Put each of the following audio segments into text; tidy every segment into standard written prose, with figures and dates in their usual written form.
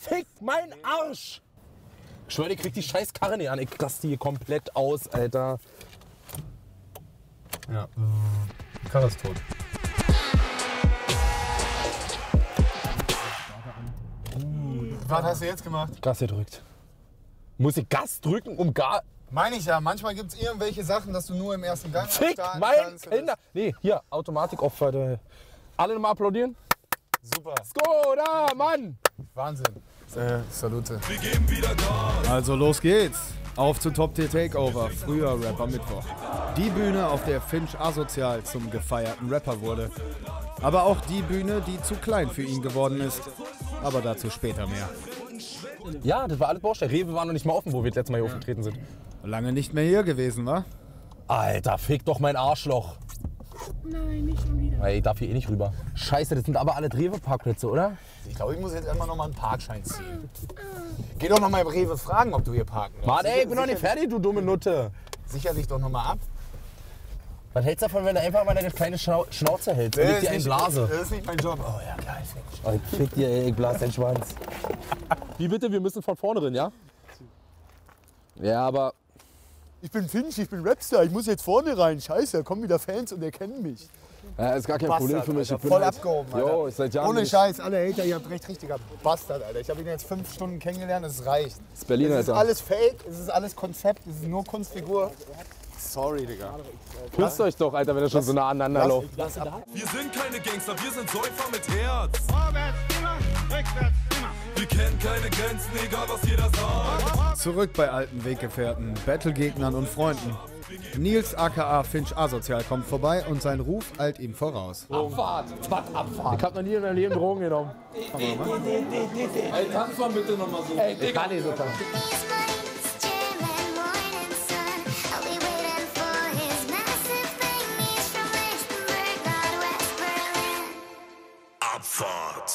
Fick mein Arsch! Ich schwöre, ich krieg die scheiß Karre nicht an. Ich raste die hier komplett aus, Alter. Ja. Die Karre ist tot. Was hast du jetzt gemacht? Gas gedrückt. Muss ich Gas drücken, um gar... Meine ich ja, manchmal gibt es irgendwelche Sachen, dass du nur im ersten Gang Fick starten mein kannst. Kinder! Nee, hier, Automatik auf. Alle nochmal applaudieren. Super. Skoda, Mann! Wahnsinn. Salute. Also los geht's. Auf zu Top Tier Takeover, früher Rapper Mittwoch. Die Bühne, auf der Finch asozial zum gefeierten Rapper wurde. Aber auch die Bühne, die zu klein für ihn geworden ist. Aber dazu später mehr. Ja, das war alles Baustelle. Rewe war noch nicht mal offen, wo wir das letzte Mal hier aufgetreten sind. Lange nicht mehr hier gewesen, wa? Alter, fick doch mein Arschloch. Nein, nicht schon wieder. Ey, ich darf hier eh nicht rüber. Scheiße, das sind aber alle Rewe-Parkplätze, oder? Ich glaube, ich muss jetzt einmal noch mal einen Parkschein ziehen. Geh doch noch mal im Rewe fragen, ob du hier parken darfst. Mann, ey, ich bin noch nicht fertig, du dumme Nutte. Sicherlich doch noch mal ab. Was hältst du davon, wenn du einfach mal deine kleine Schnauze hältst und ich dir einen blase? Das ist nicht mein Job. Oh ja, klar, ich fick dich. Oh, ich fick dir, ey, ich blas deinen Schwanz. Wie bitte? Wir müssen von vorne rein, ja? Ja, aber... Ich bin Finch, ich bin Rapstar, ich muss jetzt vorne rein. Scheiße, da kommen wieder Fans und erkennen mich. Ja, ist gar kein Problem für mich. Ich bin voll halt- abgehoben, Alter. Jo, ich seit Jahren Ohne bin ich- Scheiß, alle Hater, ihr habt recht richtiger Bastard, Alter. Ich habe ihn jetzt 5 Stunden kennengelernt, es reicht. Das ist Berlin, Es ist Alter. alles Fake, es ist alles Konzept, es ist nur Kunstfigur. Sorry, Digga. Küsst euch doch, Alter, wenn ihr schon so nah aneinander lauft. Wir sind keine Gangster, wir sind Säufer mit Herz. Vorwärts immer, rückwärts immer. Wir kennen keine Grenzen, egal was jeder sagt. Zurück bei alten Weggefährten, Battlegegnern und Freunden. Nils aka Finch asozial kommt vorbei und sein Ruf eilt ihm voraus. Abfahrt! Was Abfahrt? Ich hab noch nie in meinem Leben Drogen genommen. Ey, tanz mal bitte nochmal so. Ey, ich kann nicht so tanzen. Abfahrt.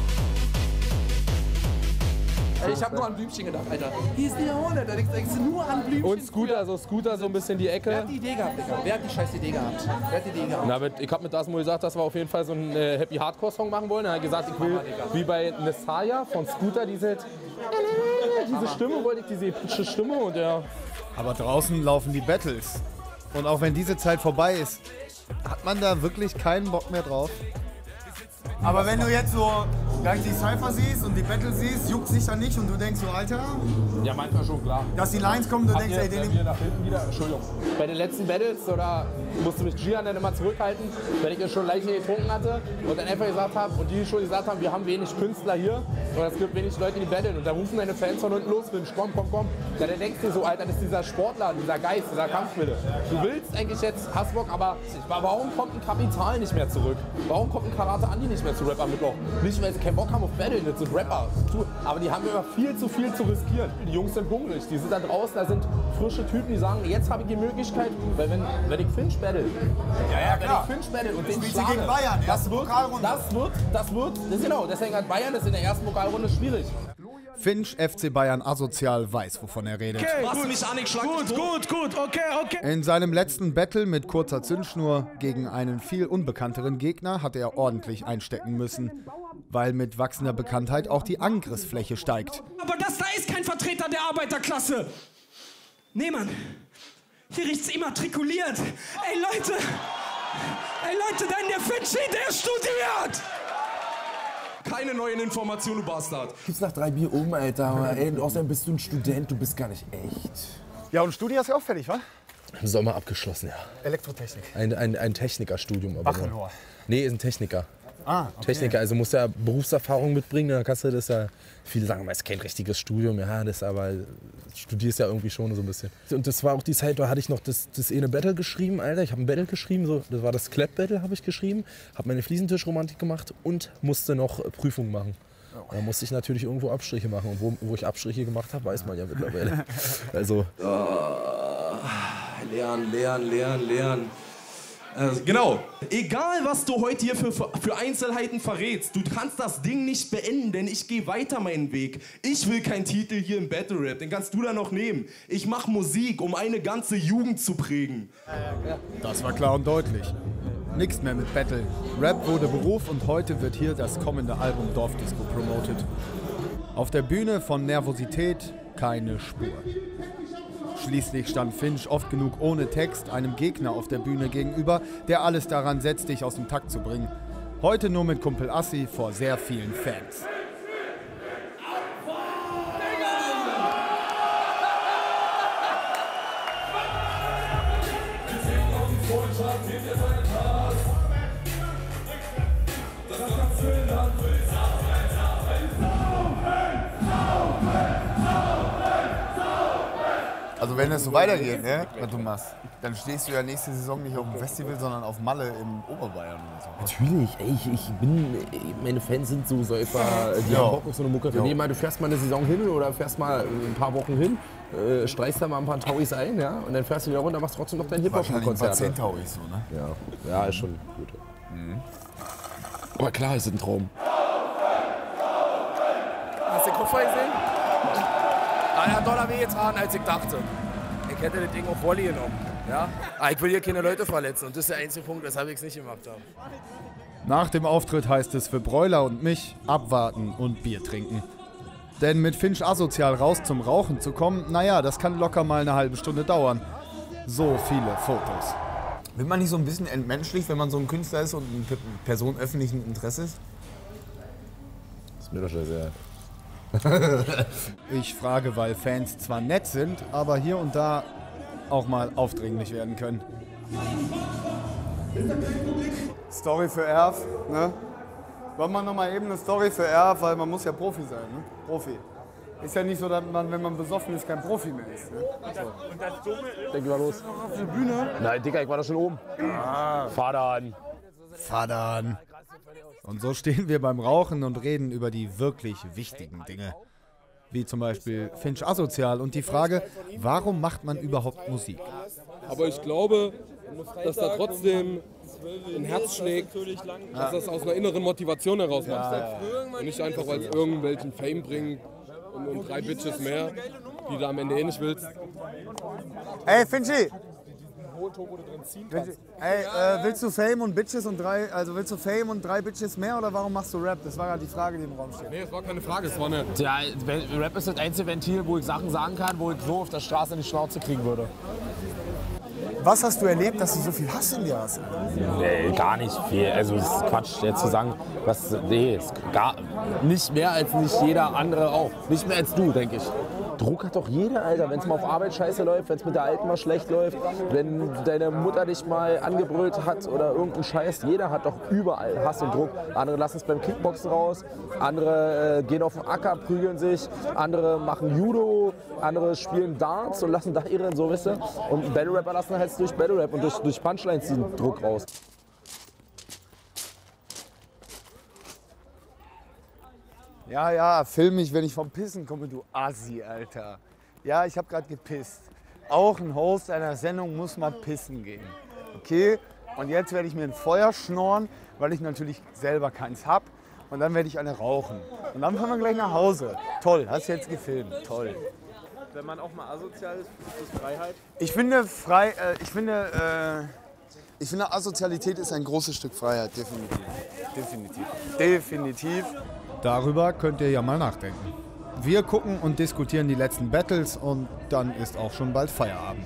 Ich hab nur an Blümchen gedacht, Alter. Hier ist die Jahrhundert, da denkst du nur an Blümchen. Und Scooter so ein bisschen die Wer Ecke. hat die Idee gehabt, Digga? Wer hat die scheiß Idee gehabt? Wer hat die Idee gehabt? Na, ich hab mit Dasmo gesagt, dass wir auf jeden Fall so einen Happy Hardcore Song machen wollen. Er hat gesagt, ich will wie bei Nessaya von Scooter diese Stimme, wollte ich diese epische Stimme und ja. Aber draußen laufen die Battles. Und auch wenn diese Zeit vorbei ist, hat man da wirklich keinen Bock mehr drauf. Aber wenn du jetzt so gleich die Cypher siehst und die Battle siehst, juckt sich dann nicht und du denkst so, Alter, Ja, manchmal schon, klar. dass die Lines kommen, du denkst, ey, den wir nach hinten wieder, Entschuldigung. Bei den letzten Battles oder musste mich Gian dann immer zurückhalten, wenn ich schon leicht getrunken hatte und dann einfach gesagt habe und die schon gesagt haben, wir haben wenig Künstler hier und es gibt wenig Leute, die battlen und da rufen meine Fans von unten los, Finch, komm. Ja, dann denkst du so, Alter, das ist dieser Sportler, dieser Geist, dieser Kampfwille. Du willst eigentlich jetzt Hassbock, aber warum kommt ein Kapital nicht mehr zurück? Warum kommt ein Karate Andi nicht mehr zu Rapper Mittwoch? Nicht, weil sie keinen Bock haben auf Battle, das sind Rapper. Aber die haben immer viel zu riskieren. Die Jungs sind hungrig, die sind da draußen, da sind frische Typen, die sagen, jetzt habe ich die Möglichkeit, weil wenn ich Finch battle, wenn ich Finch battle und den spielt sie schlage, gegen Bayern, erste Pokalrunde. das ist genau, deswegen hat Bayern das in der ersten Pokalrunde schwierig. Finch, FC Bayern asozial, weiß, wovon er redet. Was mich an, ich schlag dich tot. Gut, okay. In seinem letzten Battle mit kurzer Zündschnur gegen einen viel unbekannteren Gegner hat er ordentlich einstecken müssen, weil mit wachsender Bekanntheit auch die Angriffsfläche steigt. Aber das da ist kein Vertreter der Arbeiterklasse. Nee, Mann. Hier riecht's immatrikuliert. Ey, Leute, denn der Finchi, der studiert. Keine neuen Informationen, du Bastard. Gib's nach 3 Bier um, Alter. Aber, ey, und außerdem bist du ein Student, du bist gar nicht echt. Ja, und Studio ist ja auch fertig, wa? Im Sommer abgeschlossen, ja. Elektrotechnik. Ein Technikerstudium. Aber Bachelor. Nee, ist ein Techniker. Ah, okay. Techniker, also muss ja Berufserfahrung mitbringen, dann kannst du das ja, viele sagen, es ist kein richtiges Studium, ja, das aber, studierst ja irgendwie schon so ein bisschen. Und das war auch die Zeit, da hatte ich noch das eine Battle geschrieben, Alter, ich habe ein Battle geschrieben, so, das war das Clap-Battle, habe ich geschrieben, habe meine Fliesentischromantik gemacht und musste noch Prüfungen machen. Da musste ich natürlich irgendwo Abstriche machen und wo ich Abstriche gemacht habe, weiß man ja mittlerweile. Also. Lernen. Genau. Egal, was du heute hier für Einzelheiten verrätst, du kannst das Ding nicht beenden, denn ich gehe weiter meinen Weg. Ich will keinen Titel hier im Battle Rap, den kannst du da noch nehmen. Ich mache Musik, um eine ganze Jugend zu prägen. Das war klar und deutlich. Nix mehr mit Battle. Rap wurde Beruf und heute wird hier das kommende Album Dorfdisco promoted. Auf der Bühne von Nervosität keine Spur. Schließlich stand Finch oft genug ohne Text einem Gegner auf der Bühne gegenüber, der alles daran setzt, dich aus dem Takt zu bringen. Heute nur mit Kumpel Assi vor sehr vielen Fans. Also wenn es so weitergeht, ne, was du machst, dann stehst du ja nächste Saison nicht auf dem Festival, sondern auf Malle im Oberbayern oder so. Natürlich, meine Fans sind so Säufer, die haben Bock auf so eine Mucke. Nee, mal, du fährst mal eine Saison hin oder fährst mal ein paar Wochen hin, streichst da mal ein paar Tauis ein, ja, und dann fährst du wieder runter, machst trotzdem noch dein Hip-Hop-Konzert. Wahrscheinlich ein paar 10 Tauis so, ne? Ja, ist schon gut. Aber klar, ist ein Traum. Hast du den Koffer gesehen? Er hat Dollar wehgetan, als ich dachte. Ich hätte das Ding auf Volley genommen. Ja? Aber ich will hier keine Leute verletzen und das ist der einzige Punkt, weshalb ich es nicht gemacht habe. Nach dem Auftritt heißt es für Broiler und mich abwarten und Bier trinken. Denn mit Finch asozial raus zum Rauchen zu kommen, naja, das kann locker mal eine halbe Stunde dauern. So viele Fotos. Wird man nicht so ein bisschen entmenschlich, wenn man so ein Künstler ist und eine Person öffentlichen Interesses? Das ist mir doch schon sehr. Ich frage, weil Fans zwar nett sind, aber hier und da auch mal aufdringlich werden können. Story für Erf, ne? Wollen wir noch mal eben eine Story für Erf, weil man muss ja Profi sein, ne? Profi. Ist ja nicht so, dass man, wenn man besoffen ist, kein Profi mehr ist. Ne? So. Denk mal los. Auf der Bühne? Nein, Digga, ich war da schon oben. Fahr da an. Fahr da an. Und so stehen wir beim Rauchen und reden über die wirklich wichtigen Dinge. Wie zum Beispiel Finch asozial und die Frage, warum macht man überhaupt Musik? Aber ich glaube, dass da trotzdem ein Herz schlägt, dass das aus einer inneren Motivation heraus macht. Und nicht einfach, weil es irgendwelchen Fame bringt und 3 Bitches mehr, die du am Ende eh nicht willst. Ey, Finchi! Willst du Fame und Bitches und willst du Fame und 3 Bitches mehr oder warum machst du Rap? Das war ja die Frage, die im Raum steht. Nee, es war keine Frage, es war eine... Ja, Rap ist das einzige Ventil, wo ich Sachen sagen kann, wo ich so auf der Straße in die Schnauze kriegen würde. Was hast du erlebt, dass du so viel Hass in dir hast? Nee, gar nicht viel. Also es ist Quatsch, jetzt zu sagen, ist gar nicht mehr als nicht jeder andere auch. Nicht mehr als du, denke ich. Druck hat doch jeder, Alter. Wenn es mal auf Arbeit scheiße läuft, wenn es mit der Alten mal schlecht läuft, wenn deine Mutter dich mal angebrüllt hat oder irgendein Scheiß. Jeder hat doch überall Hass und Druck. Andere lassen es beim Kickboxen raus, andere gehen auf den Acker, prügeln sich, andere machen Judo, andere spielen Darts und lassen da ihren so, wisst ihr? Und Battle Rapper lassen halt durch Battle Rap und durch Punchlines diesen Druck raus. Ja, film mich, wenn ich vom Pissen komme, du Assi, Alter. Ja, ich hab grad gepisst. Auch ein Host einer Sendung muss mal pissen gehen. Okay? Und jetzt werde ich mir ein Feuer schnorren, weil ich natürlich selber keins hab. Und dann werde ich eine rauchen. Und dann fahren wir gleich nach Hause. Toll, hast jetzt gefilmt. Toll. Wenn man auch mal asozial ist, ist das Freiheit? Ich finde, Asozialität ist ein großes Stück Freiheit, definitiv. Darüber könnt ihr ja mal nachdenken. Wir gucken und diskutieren die letzten Battles und dann ist auch schon bald Feierabend.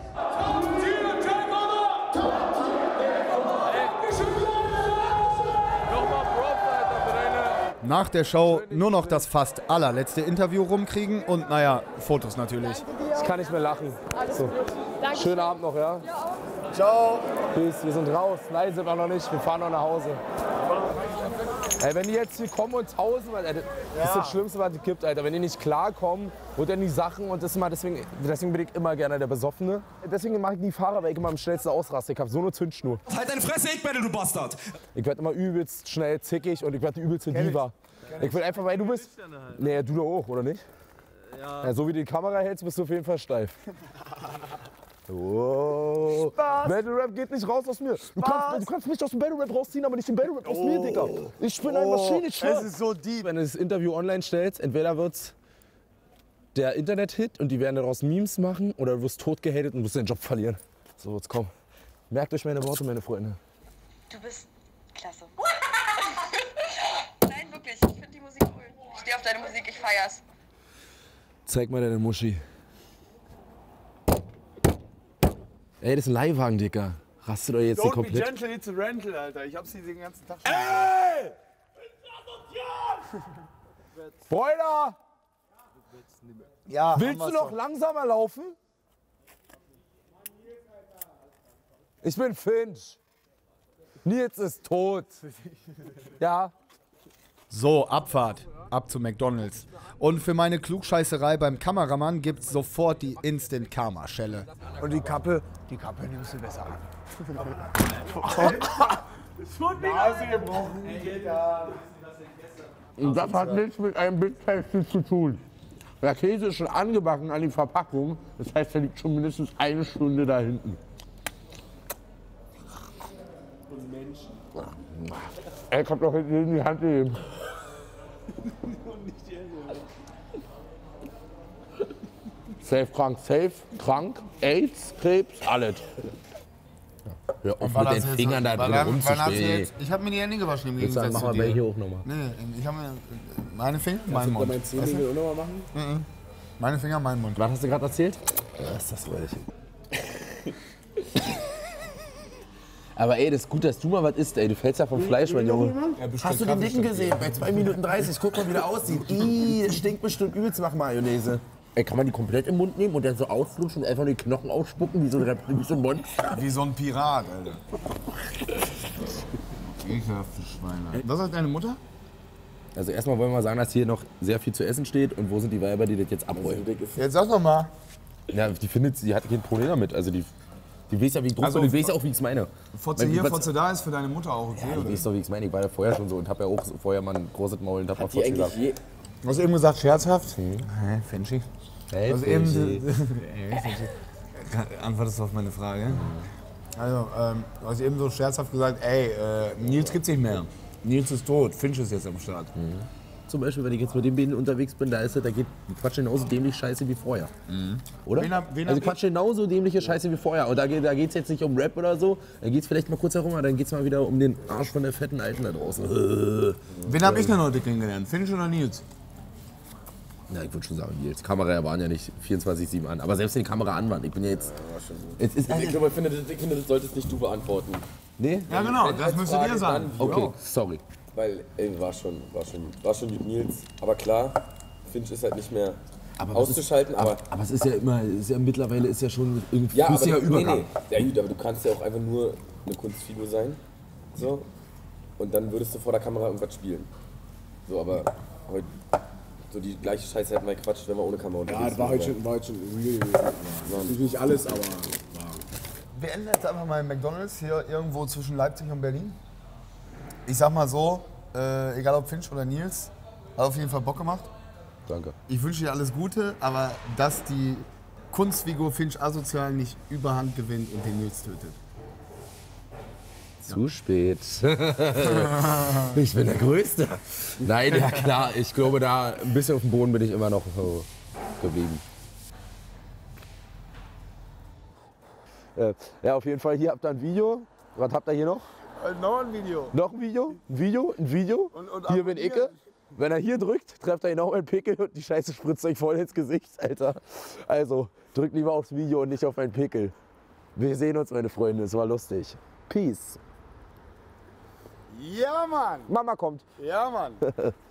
Nach der Show nur noch das fast allerletzte Interview rumkriegen und naja, Fotos natürlich. Ich kann nicht mehr lachen. So. Schönen Abend noch, ja? Ciao. Peace, wir sind raus. Nein, sind wir noch nicht. Wir fahren noch nach Hause. Ey, wenn die jetzt hier kommen und tausen, das ist das Schlimmste, was es gibt, Alter. Wenn die nicht klarkommen und dann die Sachen und das immer, deswegen bin ich immer gerne der Besoffene. Deswegen mache ich nie Fahrer, weil ich immer am schnellsten ausraste. Ich habe so eine Zündschnur. Halt deine Fresse, ich Battle, du Bastard! Ich werde immer übelst schnell zickig und ich werde die übelste Diva. Ich will einfach, weil du bist... Nee, du da auch, oder nicht? Ja. So wie du die Kamera hältst, bist du auf jeden Fall steif. Oh. Battle Rap geht nicht raus aus mir. Du kannst mich aus dem Battle Rap rausziehen, aber nicht den Battle Rap aus mir, Digga. Ich bin eine Maschine, ich schwör. Es ist so deep. Wenn du das Interview online stellst, entweder wird's der Internet-Hit und die werden daraus Memes machen oder du wirst tot gehatet und wirst deinen Job verlieren. So wird's kommen. Merkt euch meine Worte, meine Freunde. Du bist klasse. Nein, wirklich. Ich finde die Musik cool. Ich stehe auf deine Musik, ich feier's. Zeig mal deine Muschi. Ey, das ist ein Leihwagen, Dicker. Rastet euch jetzt hier komplett. Don't be gentle, it's a rental, Alter. Ich hab's hier den ganzen Tag schon. Ey! Spoiler! Ja, willst du noch langsamer laufen? Ich bin Finch. Nils ist tot. Ja. So, Abfahrt. Ab zu McDonald's. Und für meine Klugscheißerei beim Kameramann gibt's sofort die Instant-Karma-Schelle. Und die Kappe nimmst du besser an. Nase gebrochen. Und das hat nichts mit einem Big Tasty zu tun. Der Käse ist schon angebacken an die Verpackung. Das heißt, er liegt schon mindestens 1 Stunde da hinten. Und Menschen. Er kommt doch hinten in die Hand nehmen. Safe krank, AIDS, Krebs, alles. Hör auf mit den Fingern da drin rumzuspielen. Ich habe mir die Hände gewaschen im Jetzt Gegensatz mach zu mal dir. welche hoch nochmal. Nee, ich habe mir meine Finger, mein Mund. Kannst du meinen Zehennägel auch nochmal machen? Meine Finger, mein Mund. Was hast du gerade erzählt? Ja, ist das welche. Aber ey, das ist gut, dass du mal was isst, ey. Du fällst ja vom Fleisch, mein Junge. Hast du den Dicken gesehen? Bei 2 Minuten 30. Guck mal, wie der aussieht. Ih, das stinkt bestimmt übelst nach Mayonnaise. Ey, kann man die komplett im Mund nehmen und dann so ausflutschen und einfach die Knochen ausspucken wie so ein Monster? Wie so ein Pirat, Alter. Ekelhafte Schweine. Was sagt deine Mutter? Also erstmal wollen wir sagen, dass hier noch sehr viel zu essen steht und wo sind die Weiber, die das jetzt abrollen? Jetzt sag doch mal. Ja, die hat kein Problem damit. Also die weiß ja, wie ich druck und die weiß ja auch, wie ich es meine. Fotze hier, Fotze da ist für deine Mutter auch okay, ja, die weiß doch, wie ich es meine. Ich war ja vorher schon so und hab ja auch vorher mal ein großes Maul und hab mal Fotze gesagt. Du hast eben gesagt, scherzhaft. Hä, Finchi? Hey, also eben, antwortest du auf meine Frage? Also, du hast eben so scherzhaft gesagt, ey, Nils gibt's nicht mehr. Nils ist tot, Finch ist jetzt am Start. Zum Beispiel, wenn ich jetzt mit den beiden unterwegs bin, da geht Quatsch genauso dämlich Scheiße wie vorher. Oder? Also Quatsch genauso dämliche Scheiße wie vorher. Und da geht's jetzt nicht um Rap oder so, dann geht's vielleicht mal kurz herum, aber dann geht's mal wieder um den Arsch von der fetten Alten da draußen. Wen hab ich denn heute kennengelernt? Finch oder Nils? Ja, ich würde schon sagen, Nils. Kamera waren ja nicht 24/7 an. Aber selbst wenn die Kamera an waren, ich bin ja jetzt. Ich finde, das solltest nicht du beantworten. Nee? Ja, genau, das müsstet ihr sagen. Okay, sorry. Weil, ey, war schon mit Nils. Aber klar, Finch ist halt nicht mehr auszuschalten. Aber es ist ja immer, mittlerweile ist ja schon irgendwie ja, Übergang. Ja gut, aber du kannst ja auch einfach nur eine Kunstfigur sein. So. Und dann würdest du vor der Kamera irgendwas spielen. So, aber heute. So die gleiche Scheiße hätten wir gequatscht, wenn wir ohne Kamera unterwegs Ja, das war heute schon real gewesen. Natürlich nicht alles, aber Wir enden jetzt einfach mal in McDonald's, hier irgendwo zwischen Leipzig und Berlin. Ich sag mal so, egal ob Finch oder Nils, hat auf jeden Fall Bock gemacht. Danke. Ich wünsche dir alles Gute, aber dass die Kunstfigur Finch asozial nicht überhand gewinnt und den Nils tötet. Zu spät. Ich bin der Größte. Nein, ja klar, ich glaube, da ein bisschen auf dem Boden bin ich immer noch geblieben. Ja, auf jeden Fall, hier habt ihr ein Video. Was habt ihr hier noch? Noch ein Video. Noch ein Video? Ein Video? Und hier bin ich. Wenn er hier drückt, trefft er genau einen Pickel und die Scheiße spritzt euch voll ins Gesicht, Alter. Also, drückt lieber aufs Video und nicht auf einen Pickel. Wir sehen uns, meine Freunde, es war lustig. Peace. Ja, Mann. Mama kommt. Ja, Mann.